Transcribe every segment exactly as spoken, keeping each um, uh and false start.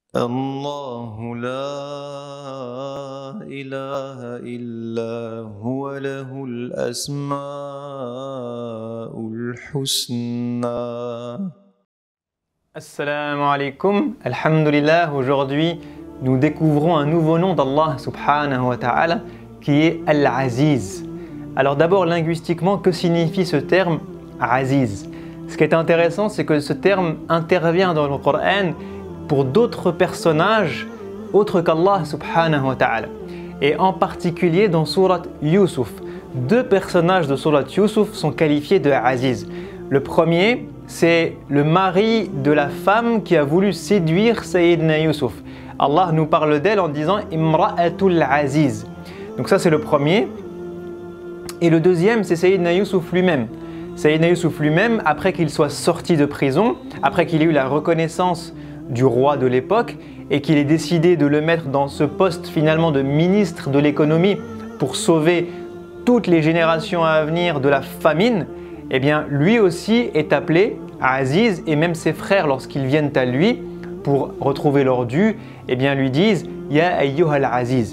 الله لا إله إلا هو له الأسماء الحسنى. Assalamu alaikum, alhamdulillah. Aujourd'hui nous découvrons un nouveau nom d'Allah subhanahu wa ta'ala qui est Al-Aziz. Alors d'abord linguistiquement, que signifie ce terme Aziz? Ce qui est intéressant, c'est que ce terme intervient dans le Coran pour d'autres personnages autres qu'Allah subhanahu wa ta'ala. Et en particulier dans Surat Yusuf. Deux personnages de Surat Yusuf sont qualifiés de Aziz. Le premier, c'est le mari de la femme qui a voulu séduire Sayyidina Yusuf. Allah nous parle d'elle en disant Imra'atul Aziz. Donc ça c'est le premier. Et le deuxième, c'est Sayyidina Yusuf lui-même. Sayyidina Yusuf lui-même, après qu'il soit sorti de prison, après qu'il ait eu la reconnaissance du roi de l'époque et qu'il ait décidé de le mettre dans ce poste finalement de ministre de l'économie pour sauver toutes les générations à venir de la famine, eh bien lui aussi est appelé Aziz, et même ses frères lorsqu'ils viennent à lui pour retrouver leur dû, eh bien lui disent Ya ayyuhal Aziz.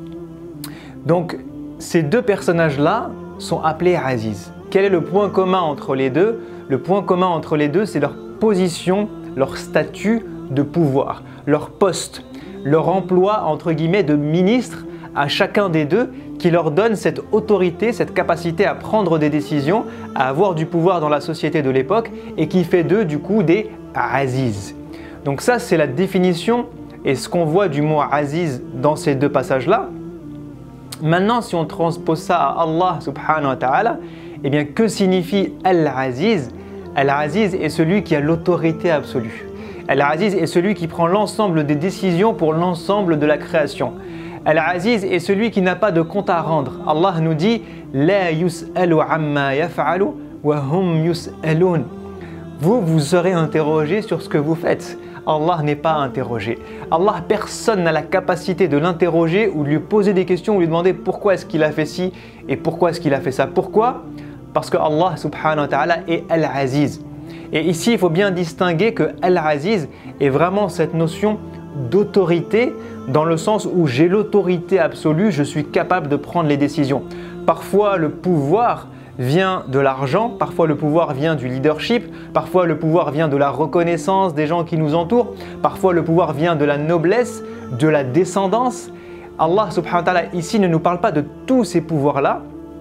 Donc ces deux personnages-là sont appelés Aziz. Quel est le point commun entre les deux? Le point commun entre les deux, c'est leur position, leur statut de pouvoir, leur poste, leur emploi entre guillemets de ministre à chacun des deux, qui leur donne cette autorité, cette capacité à prendre des décisions, à avoir du pouvoir dans la société de l'époque, et qui fait d'eux du coup des Aziz. Donc ça c'est la définition et ce qu'on voit du mot Aziz dans ces deux passages-là. Maintenant, si on transpose ça à Allah subhanahu wa ta'ala, eh bien que signifie Al-Aziz? Al-Aziz est celui qui a l'autorité absolue. Al-Aziz est celui qui prend l'ensemble des décisions pour l'ensemble de la création. Al-Aziz est celui qui n'a pas de compte à rendre. Allah nous dit La yus'alu amma yaf'alu wa hum yus'alun. Vous, vous serez interrogé sur ce que vous faites. Allah n'est pas interrogé. Allah, personne n'a la capacité de l'interroger ou de lui poser des questions ou lui demander pourquoi est-ce qu'il a fait ci et pourquoi est-ce qu'il a fait ça. Pourquoi? Parce que Allah subhanahu wa ta'ala est Al-Aziz. Et ici, il faut bien distinguer que Al-Aziz est vraiment cette notion d'autorité, dans le sens où j'ai l'autorité absolue, je suis capable de prendre les décisions. Parfois, le pouvoir vient de l'argent, parfois le pouvoir vient du leadership, parfois le pouvoir vient de la reconnaissance des gens qui nous entourent, parfois le pouvoir vient de la noblesse, de la descendance. Allah subhanahu wa ta'ala ici ne nous parle pas de tous ces pouvoirs-là.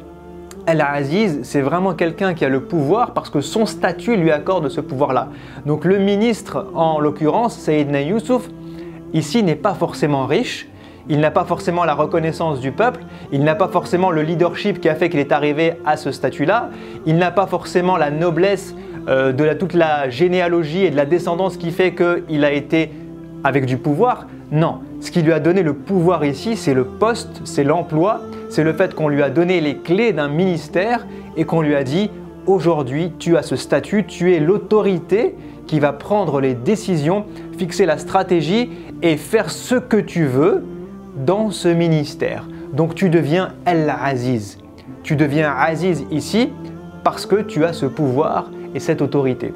Al-Aziz, c'est vraiment quelqu'un qui a le pouvoir parce que son statut lui accorde ce pouvoir-là. Donc le ministre, en l'occurrence, Sayyidina Yusuf, ici n'est pas forcément riche, il n'a pas forcément la reconnaissance du peuple, il n'a pas forcément le leadership qui a fait qu'il est arrivé à ce statut-là, il n'a pas forcément la noblesse euh, de la, toute la généalogie et de la descendance qui fait qu'il a été avec du pouvoir. Non, ce qui lui a donné le pouvoir ici, c'est le poste, c'est l'emploi, c'est le fait qu'on lui a donné les clés d'un ministère et qu'on lui a dit « Aujourd'hui, tu as ce statut, tu es l'autorité qui va prendre les décisions, fixer la stratégie et faire ce que tu veux dans ce ministère. » Donc tu deviens Al-Aziz. Tu deviens Aziz ici parce que tu as ce pouvoir et cette autorité.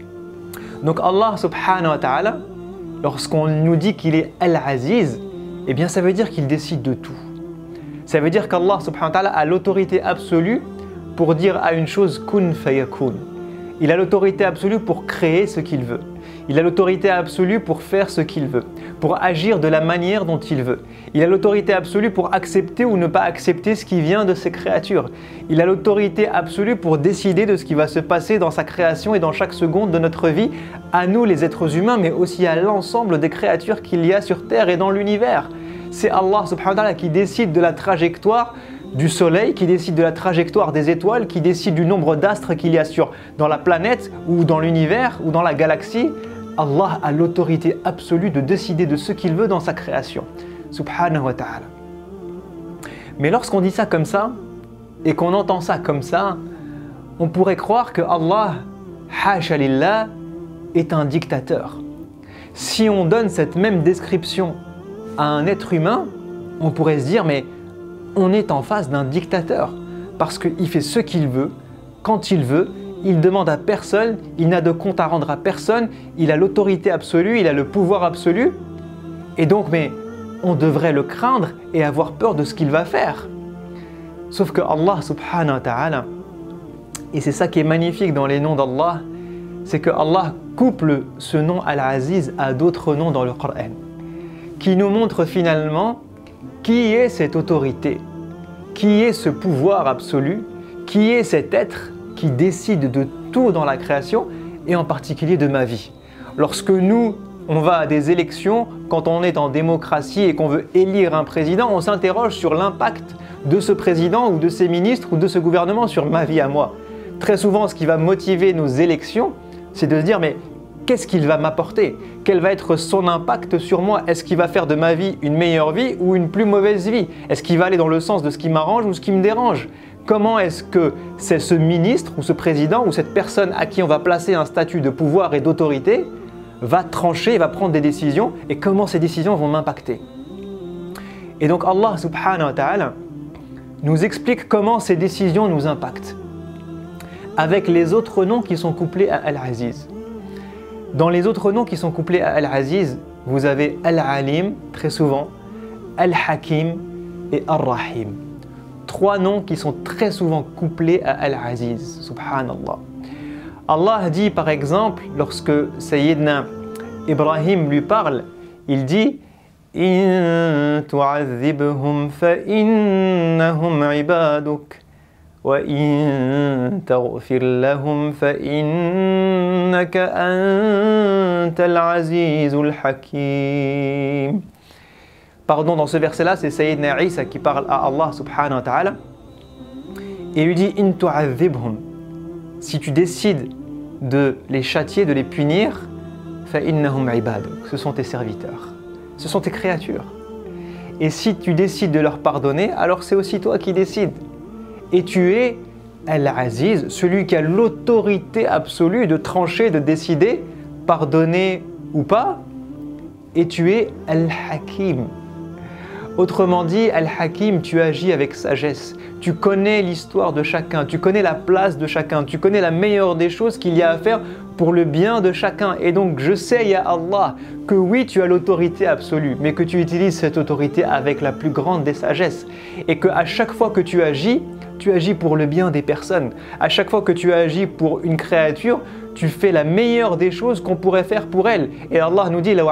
Donc Allah subhanahu wa ta'ala, lorsqu'on nous dit qu'il est Al-Aziz, eh bien ça veut dire qu'il décide de tout. Ça veut dire qu'Allah subhanahu wa ta'ala a l'autorité absolue pour dire à une chose kun fayakun. Il a l'autorité absolue pour créer ce qu'il veut. Il a l'autorité absolue pour faire ce qu'il veut, pour agir de la manière dont il veut. Il a l'autorité absolue pour accepter ou ne pas accepter ce qui vient de ses créatures. Il a l'autorité absolue pour décider de ce qui va se passer dans sa création et dans chaque seconde de notre vie, à nous les êtres humains, mais aussi à l'ensemble des créatures qu'il y a sur Terre et dans l'univers. C'est Allah subhanahu wa ta'ala qui décide de la trajectoire du soleil, qui décide de la trajectoire des étoiles, qui décide du nombre d'astres qu'il y a sur, dans la planète ou dans l'univers ou dans la galaxie. Allah a l'autorité absolue de décider de ce qu'il veut dans sa création. Subhanahu wa ta'ala. Mais lorsqu'on dit ça comme ça, et qu'on entend ça comme ça, on pourrait croire que Allah, hasha lillah, est un dictateur. Si on donne cette même description à un être humain, on pourrait se dire mais on est en face d'un dictateur parce qu'il fait ce qu'il veut, quand il veut, il demande à personne, il n'a de compte à rendre à personne, il a l'autorité absolue, il a le pouvoir absolu. Et donc, mais on devrait le craindre et avoir peur de ce qu'il va faire. Sauf que Allah subhanahu wa ta'ala, et c'est ça qui est magnifique dans les noms d'Allah, c'est que Allah couple ce nom Al-Aziz à d'autres noms dans le Coran, qui nous montre finalement qui est cette autorité, qui est ce pouvoir absolu, qui est cet être qui décide de tout dans la création et en particulier de ma vie. Lorsque nous, on va à des élections, quand on est en démocratie et qu'on veut élire un président, on s'interroge sur l'impact de ce président ou de ses ministres ou de ce gouvernement sur ma vie à moi. Très souvent, ce qui va motiver nos élections, c'est de se dire mais qu'est-ce qu'il va m'apporter? Quel va être son impact sur moi? Est-ce qu'il va faire de ma vie une meilleure vie ou une plus mauvaise vie? Est-ce qu'il va aller dans le sens de ce qui m'arrange ou ce qui me dérange? Comment est-ce que c'est ce ministre ou ce président ou cette personne à qui on va placer un statut de pouvoir et d'autorité va trancher, va prendre des décisions et comment ces décisions vont m'impacter? Et donc Allah subhanahu wa ta'ala nous explique comment ces décisions nous impactent avec les autres noms qui sont couplés à Al-Aziz. Dans les autres noms qui sont couplés à Al-Aziz, vous avez Al-Alim, très souvent, Al-Hakim et Ar-Rahim. Trois noms qui sont très souvent couplés à Al-Aziz, subhanallah. Allah dit par exemple, lorsque Sayyidina Ibrahim lui parle, il dit « In tu'adhibhum fa innahum ibaduk » وَإِن تَغْفِرْ لَهُمْ فَإِنَّكَ أَنْتَ الْعَزِيزُ الْحَكِيمُ. Pardon, dans ce verset-là, c'est Sayyidina Isa qui parle à Allah subhanahu wa ta'ala et lui dit « In tu'adhibhum » si tu décides de les châtier, de les punir, فَإِنَّهُمْ عِبَادُكَ ce sont tes serviteurs, ce sont tes créatures. Et si tu décides de leur pardonner, alors c'est aussi toi qui décides. Et tu es Al-Aziz, celui qui a l'autorité absolue de trancher, de décider, pardonner ou pas. Et tu es Al-Hakim. Autrement dit, Al-Hakim, tu agis avec sagesse. Tu connais l'histoire de chacun, tu connais la place de chacun, tu connais la meilleure des choses qu'il y a à faire pour le bien de chacun. Et donc, je sais, ya Allah, que oui, tu as l'autorité absolue, mais que tu utilises cette autorité avec la plus grande des sagesses. Et qu'à chaque fois que tu agis, tu agis pour le bien des personnes. À chaque fois que tu agis pour une créature, tu fais la meilleure des choses qu'on pourrait faire pour elle. Et Allah nous dit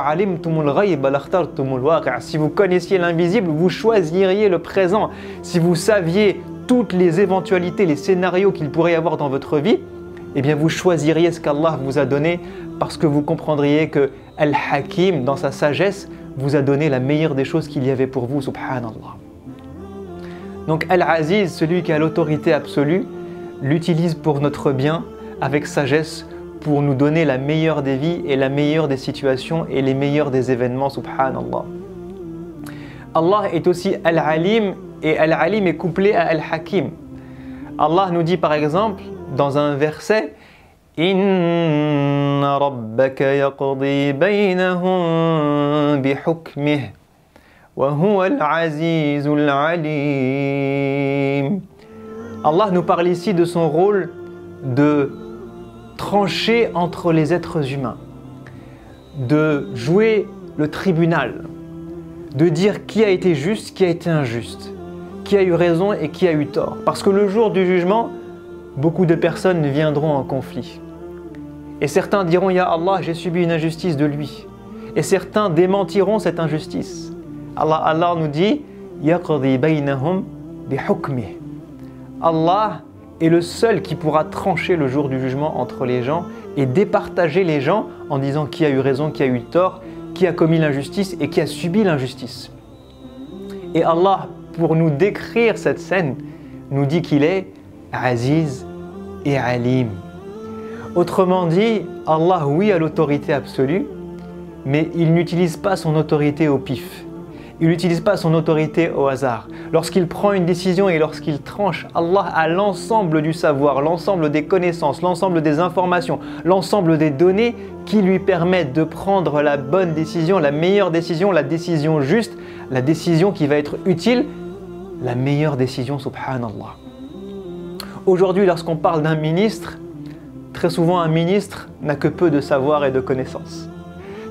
« Si vous connaissiez l'invisible, vous choisiriez le présent. Si vous saviez toutes les éventualités, les scénarios qu'il pourrait y avoir dans votre vie, eh bien vous choisiriez ce qu'Allah vous a donné parce que vous comprendriez que Al-Hakim, dans sa sagesse, vous a donné la meilleure des choses qu'il y avait pour vous, subhanallah. Donc Al-Aziz, celui qui a l'autorité absolue, l'utilise pour notre bien avec sagesse pour nous donner la meilleure des vies et la meilleure des situations et les meilleurs des événements, subhanallah. Allah est aussi Al-Alim et Al-Alim est couplé à Al-Hakim. Allah nous dit par exemple dans un verset « Inna rabbaka yaqdi baynahum bihukmih » Allah nous parle ici de son rôle de trancher entre les êtres humains, de jouer le tribunal, de dire qui a été juste, qui a été injuste, qui a eu raison et qui a eu tort. Parce que le jour du jugement, beaucoup de personnes viendront en conflit. Et certains diront « Ya Allah, j'ai subi une injustice de lui ». Et certains démentiront cette injustice. Allah, Allah nous dit Yaqdi baynahum bihukmih. Allah est le seul qui pourra trancher le jour du jugement entre les gens et départager les gens en disant qui a eu raison, qui a eu tort, qui a commis l'injustice et qui a subi l'injustice. Et Allah, pour nous décrire cette scène, nous dit qu'il est Aziz et Alim. Autrement dit, Allah, oui, a l'autorité absolue, mais il n'utilise pas son autorité au pif. Il n'utilise pas son autorité au hasard. Lorsqu'il prend une décision et lorsqu'il tranche, Allah a l'ensemble du savoir, l'ensemble des connaissances, l'ensemble des informations, l'ensemble des données qui lui permettent de prendre la bonne décision, la meilleure décision, la décision juste, la décision qui va être utile, la meilleure décision, subhanallah. Aujourd'hui, lorsqu'on parle d'un ministre, très souvent un ministre n'a que peu de savoir et de connaissances.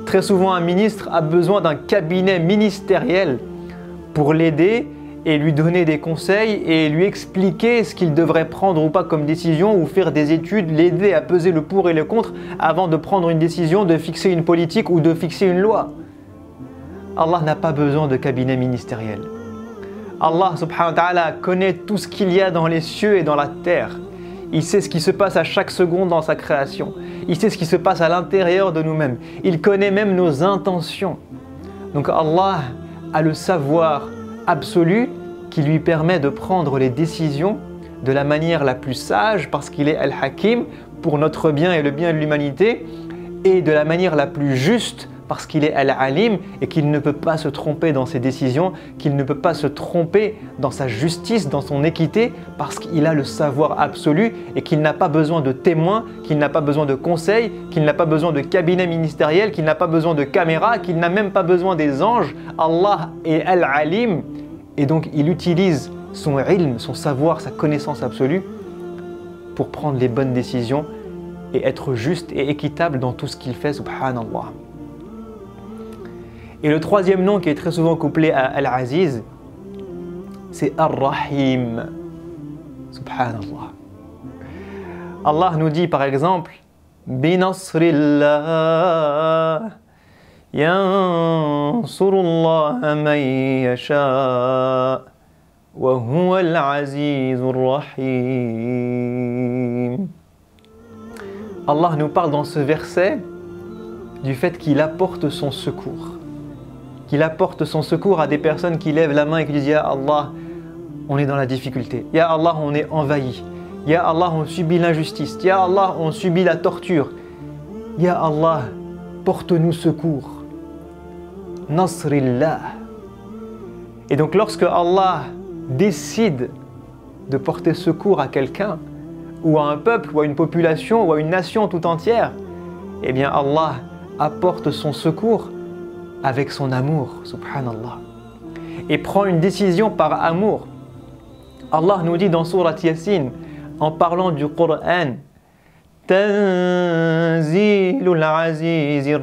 Très souvent, un ministre a besoin d'un cabinet ministériel pour l'aider et lui donner des conseils et lui expliquer ce qu'il devrait prendre ou pas comme décision ou faire des études, l'aider à peser le pour et le contre avant de prendre une décision, de fixer une politique ou de fixer une loi. Allah n'a pas besoin de cabinet ministériel. Allah subhanahu wa ta'ala connaît tout ce qu'il y a dans les cieux et dans la terre. Il sait ce qui se passe à chaque seconde dans sa création. Il sait ce qui se passe à l'intérieur de nous-mêmes. Il connaît même nos intentions. Donc Allah a le savoir absolu qui lui permet de prendre les décisions de la manière la plus sage parce qu'il est Al-Hakim pour notre bien et le bien de l'humanité et de la manière la plus juste parce qu'il est Al-Alim et qu'il ne peut pas se tromper dans ses décisions, qu'il ne peut pas se tromper dans sa justice, dans son équité parce qu'il a le savoir absolu et qu'il n'a pas besoin de témoins, qu'il n'a pas besoin de conseils, qu'il n'a pas besoin de cabinet ministériel, qu'il n'a pas besoin de caméras, qu'il n'a même pas besoin des anges. Allah est Al-Alim et donc il utilise son ilm, son savoir, sa connaissance absolue pour prendre les bonnes décisions et être juste et équitable dans tout ce qu'il fait, subhanallah. Et le troisième nom qui est très souvent couplé à Al-Aziz, c'est Ar-Rahim. Subhanallah. Allah nous dit par exemple Binasrillah yansurullah man yasha wa huwa al-azizur rahim. Allah nous parle dans ce verset du fait qu'il apporte son secours. Qu'il apporte son secours à des personnes qui lèvent la main et qui disent « Ya Allah, on est dans la difficulté. Ya Allah, on est envahi. Ya Allah, on subit l'injustice. Ya Allah, on subit la torture. Ya Allah, porte-nous secours. » Nasrillah. Et donc lorsque Allah décide de porter secours à quelqu'un, ou à un peuple, ou à une population, ou à une nation tout entière, eh bien Allah apporte son secours avec son amour, subhanallah, et prend une décision par amour. Allah nous dit dans Surat Yasin, en parlant du Coran, Tanzilul Azizir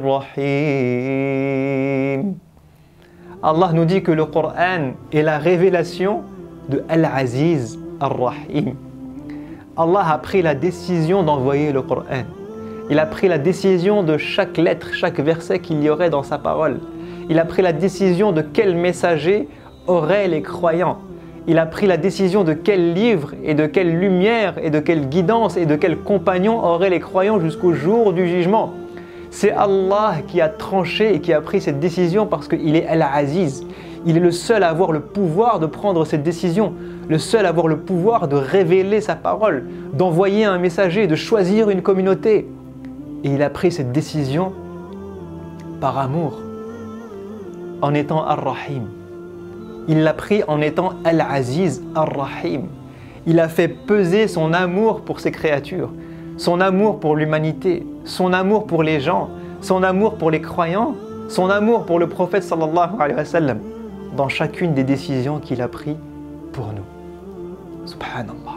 Rahim. Allah nous dit que le Coran est la révélation de Al-Aziz Ar-Rahim. Allah a pris la décision d'envoyer le Coran. Il a pris la décision de chaque lettre, chaque verset qu'il y aurait dans sa parole. Il a pris la décision de quel messager auraient les croyants. Il a pris la décision de quel livre et de quelle lumière et de quelle guidance et de quel compagnon auraient les croyants jusqu'au jour du jugement. C'est Allah qui a tranché et qui a pris cette décision parce qu'il est Al-Aziz. Il est le seul à avoir le pouvoir de prendre cette décision, le seul à avoir le pouvoir de révéler sa parole, d'envoyer un messager, de choisir une communauté. Et il a pris cette décision par amour, en étant Ar-Rahim. Il l'a pris en étant Al-Aziz Ar-Rahim. Il a fait peser son amour pour ses créatures, son amour pour l'humanité, son amour pour les gens, son amour pour les croyants, son amour pour le prophète sallallahu alayhi wa sallam, dans chacune des décisions qu'il a prises pour nous. Subhanallah.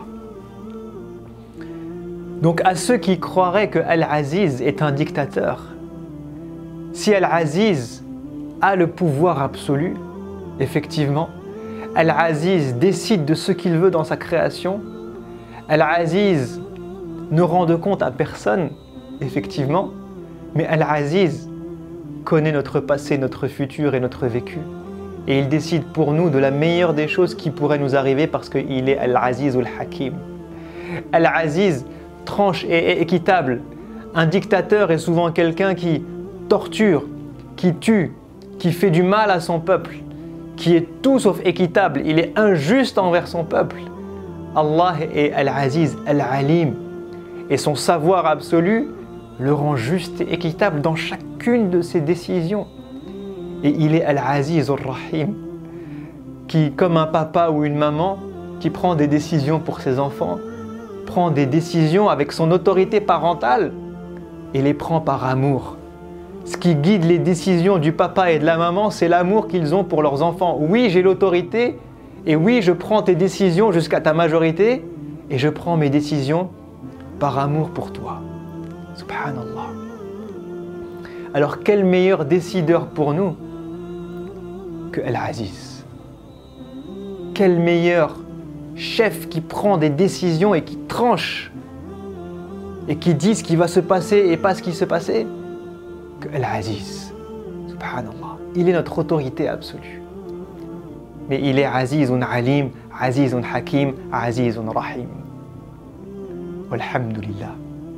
Donc à ceux qui croiraient que Al-Aziz est un dictateur, si Al-Aziz a le pouvoir absolu, effectivement, Al-Aziz décide de ce qu'il veut dans sa création, Al-Aziz ne rend de compte à personne, effectivement, mais Al-Aziz connaît notre passé, notre futur et notre vécu. Et il décide pour nous de la meilleure des choses qui pourraient nous arriver parce qu'il est Al-Aziz Al-Hakim. Al-Aziz tranche et est équitable. Un dictateur est souvent quelqu'un qui torture, qui tue, qui fait du mal à son peuple, qui est tout sauf équitable. Il est injuste envers son peuple. Allah est Al-Aziz, Al-Alim. Et son savoir absolu le rend juste et équitable dans chacune de ses décisions. Et il est Al-Aziz Ar-Rahim, qui, comme un papa ou une maman, qui prend des décisions pour ses enfants, prend des décisions avec son autorité parentale et les prend par amour. Ce qui guide les décisions du papa et de la maman, c'est l'amour qu'ils ont pour leurs enfants. Oui, j'ai l'autorité, et oui, je prends tes décisions jusqu'à ta majorité, et je prends mes décisions par amour pour toi. Subhanallah. Alors quel meilleur décideur pour nous que Al-Aziz? Quel meilleur chef qui prend des décisions et qui tranche et qui dit ce qui va se passer et pas ce qui se passait que Al-Aziz. Subhanallah. Il est notre autorité absolue. Mais il est Azizun Alim, Azizun Hakim, Azizun Rahim. Walhamdulillah.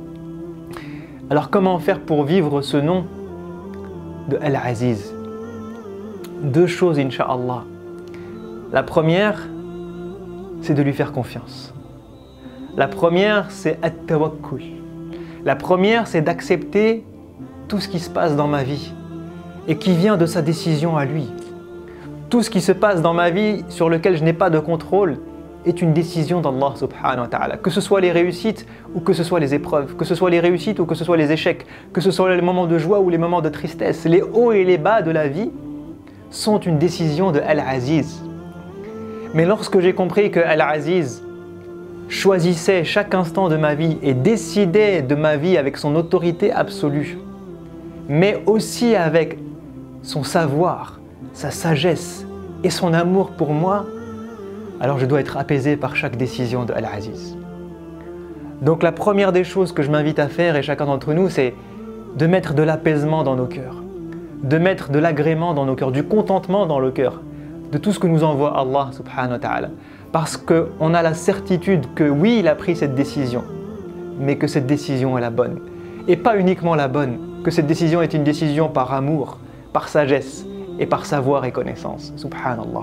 Alors comment faire pour vivre ce nom de Al-Aziz? Deux choses, Inch'Allah. La première, c'est de lui faire confiance. La première, c'est At-Tawakkul. La première, c'est d'accepter tout ce qui se passe dans ma vie et qui vient de sa décision à lui. Tout ce qui se passe dans ma vie sur lequel je n'ai pas de contrôle est une décision d'Allah subhanahu wa ta'ala. Que ce soit les réussites ou que ce soit les épreuves, que ce soit les réussites ou que ce soit les échecs, que ce soit les moments de joie ou les moments de tristesse, les hauts et les bas de la vie sont une décision de Al-Aziz. Mais lorsque j'ai compris que Al-Aziz choisissait chaque instant de ma vie et décidait de ma vie avec son autorité absolue, mais aussi avec son savoir, sa sagesse et son amour pour moi, alors je dois être apaisé par chaque décision de Al-Aziz. Donc la première des choses que je m'invite à faire, et chacun d'entre nous, c'est de mettre de l'apaisement dans nos cœurs, de mettre de l'agrément dans nos cœurs, du contentement dans le cœur, de tout ce que nous envoie Allah subhanahu wa ta'ala. Parce qu'on a la certitude que oui, il a pris cette décision, mais que cette décision est la bonne. Et pas uniquement la bonne, que cette décision est une décision par amour, par sagesse et par savoir et connaissance. Subhanallah.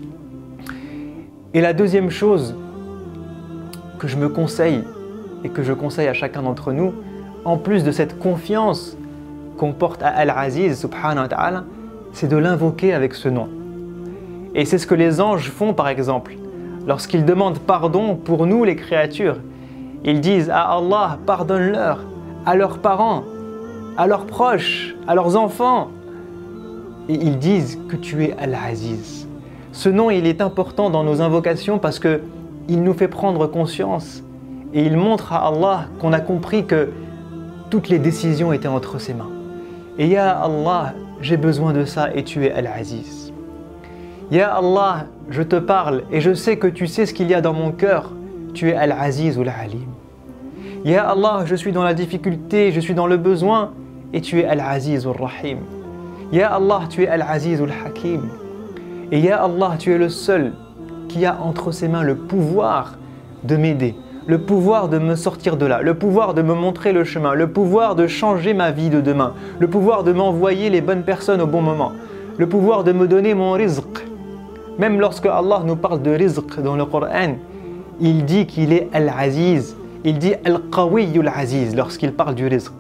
Et la deuxième chose que je me conseille et que je conseille à chacun d'entre nous, en plus de cette confiance qu'on porte à Al-Aziz subhanahu wa ta'ala, c'est de l'invoquer avec ce nom. Et c'est ce que les anges font par exemple. Lorsqu'ils demandent pardon pour nous les créatures, ils disent à Allah, pardonne-leur, à leurs parents, à leurs proches, à leurs enfants. Et ils disent que tu es Al-Aziz. Ce nom, il est important dans nos invocations parce qu'il nous fait prendre conscience et il montre à Allah qu'on a compris que toutes les décisions étaient entre ses mains. Et Ya Allah, j'ai besoin de ça et tu es Al-Aziz. Ya Allah, je te parle et je sais que tu sais ce qu'il y a dans mon cœur. Tu es Al-Aziz ou Al-Alim. Ya Allah, je suis dans la difficulté, je suis dans le besoin et tu es Al-Aziz ou Al-Rahim. Ya Allah, tu es Al-Aziz ou Al-Hakim. Et Ya Allah, tu es le seul qui a entre ses mains le pouvoir de m'aider, le pouvoir de me sortir de là, le pouvoir de me montrer le chemin, le pouvoir de changer ma vie de demain, le pouvoir de m'envoyer les bonnes personnes au bon moment, le pouvoir de me donner mon rizq. Même lorsque Allah nous parle de rizq dans le Coran, il dit qu'il est Al-Aziz, il dit Al-Qawiyyul Aziz lorsqu'il parle du rizq.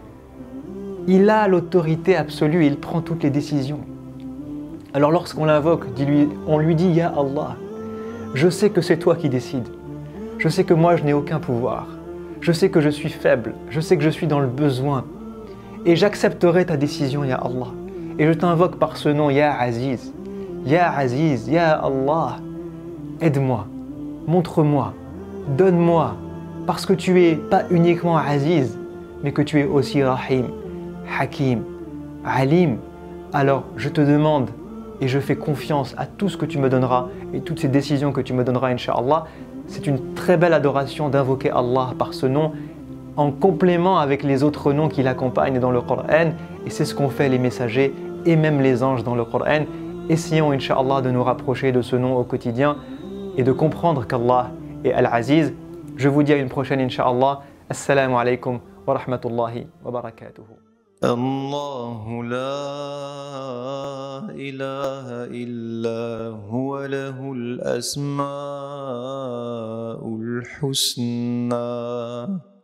Il a l'autorité absolue, il prend toutes les décisions. Alors lorsqu'on l'invoque, on lui dit « Ya Allah, je sais que c'est toi qui décides. Je sais que moi je n'ai aucun pouvoir. Je sais que je suis faible. Je sais que je suis dans le besoin. Et j'accepterai ta décision, Ya Allah. Et je t'invoque par ce nom, Ya Aziz. Ya Aziz, Ya Allah. Aide-moi, montre-moi, donne-moi. Parce que tu es pas uniquement Aziz, mais que tu es aussi Rahim, Hakim, Alim. Alors je te demande et je fais confiance à tout ce que tu me donneras et toutes ces décisions que tu me donneras, Inch'Allah. C'est une très belle adoration d'invoquer Allah par ce nom en complément avec les autres noms qui l'accompagnent dans le Coran. Et c'est ce qu'ont fait les messagers et même les anges dans le Coran. Essayons, Inch'Allah, de nous rapprocher de ce nom au quotidien et de comprendre qu'Allah est Al-Aziz. Je vous dis à une prochaine, Inch'Allah. Assalamu alaikum wa rahmatullahi wa barakatuhu. الله لا إله إلا هو له الأسماء الحسنى